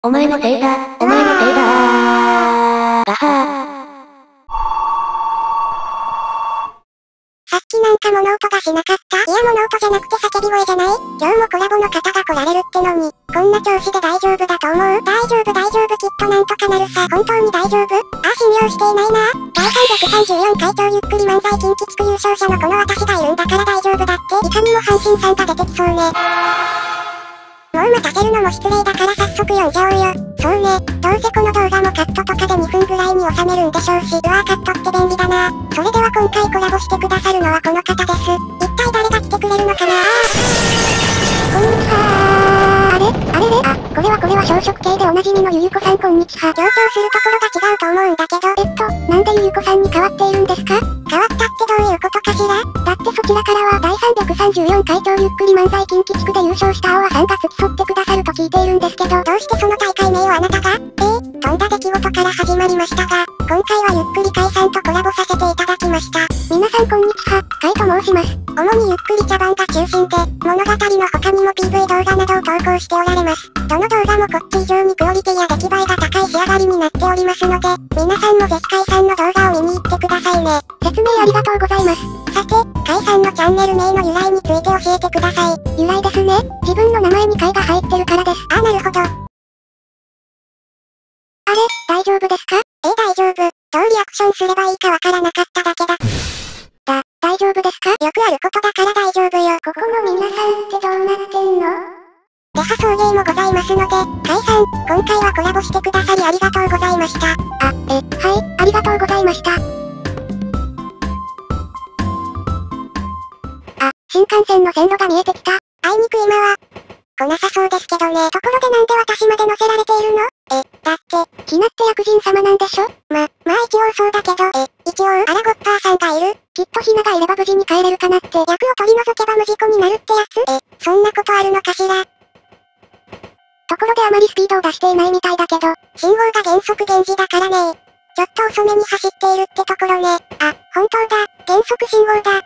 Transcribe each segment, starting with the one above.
お前のせいだ、お前のせいだー。ガハー。 さっきなんか物音がしなかった？いや物音じゃなくて叫び声じゃない？今日もコラボの方が来られるってのに、こんな調子で大丈夫だと思う？大丈夫大丈夫きっとなんとかなるさ。本当に大丈夫？信用していないな。第334回超ゆっくり漫才近畿地区優勝者のこの私がいるんだから大丈夫だって。いかにも阪神さんが出てきそうね。もう待たせるのも失礼だから早速読んじゃおうよ。そうね、どうせこの動画もカットとかで2分ぐらいに収めるんでしょうし、うわーカットって便利だな。それでは今回コラボしてくださるのはこの方です。一体誰が来てくれるのかな。こんにちはー。これは小食系でおなじみのゆゆこさんこんにちは。強調するところが違うと思うんだけど、なんでゆゆこさんに変わっているんですか？変わったってどういうことかしら？だってそちらからは第334回超ゆっくり漫才近畿地区で優勝した青葉さんが付き添ってくださると聞いているんですけど、どうしてその大会名をあなたが？とんだ出来事から始まりましたが、今回はゆっくり会さんとコラボさせていただきました。皆さんこんにちは、kaiと申します。主にゆっくり茶番が中心で、物語の他にも PV 動画などを投稿しておられます。どの動画もこっち以上にクオリティや出来栄えが高い仕上がりになっておりますので、皆さんもぜひkaiさんの動画を見に行ってくださいね。説明ありがとうございます。さて、kaiさんのチャンネル名の由来について教えてください。由来ですね。自分の名前にkaiが入ってるからです。なるほど。あれ、大丈夫ですか？大丈夫。どうリアクションすればいいかわからなかっただけだ。大丈夫ですか？よくあることだから大丈夫よ。ここの皆さんってどうなってんの？では送迎もございますので、kaiさん、今回はコラボしてくださりありがとうございました。はい、ありがとうございました。新幹線の線路が見えてきた。あいにく今は、来なさそうですけどね。ところでなんで私まで乗せられているの？だって、ひなって薬人様なんでしょ？まあ一応そうだけど、一応、あらゴッパーさんがいる？きっとひながいれば無事に帰れるかなって。役を取り除けば無事故になるってやつ？そんなことあるのかしら？ところであまりスピードを出していないみたいだけど、信号が原則現時だからね。ちょっと遅めに走っているってところね。本当だ、原則信号だ。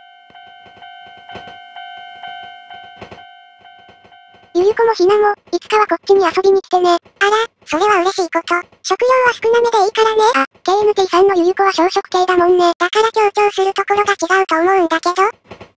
ゆゆこもひなも、いつかはこっちに遊びに来てね。それは嬉しいこと。食料は少なめでいいからね。KNT さんのゆゆこは小食系だもんね。だから強調するところが違うと思うんだけど。